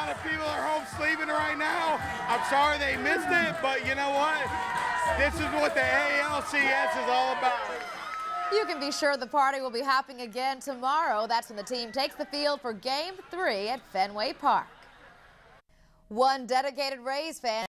lot of people are home sleeping right now. I'm sorry they missed it, but you know what? This is what the ALCS is all about. You can be sure the party will be happening again tomorrow. That's when the team takes the field for Game 3 at Fenway Park. One dedicated Rays fan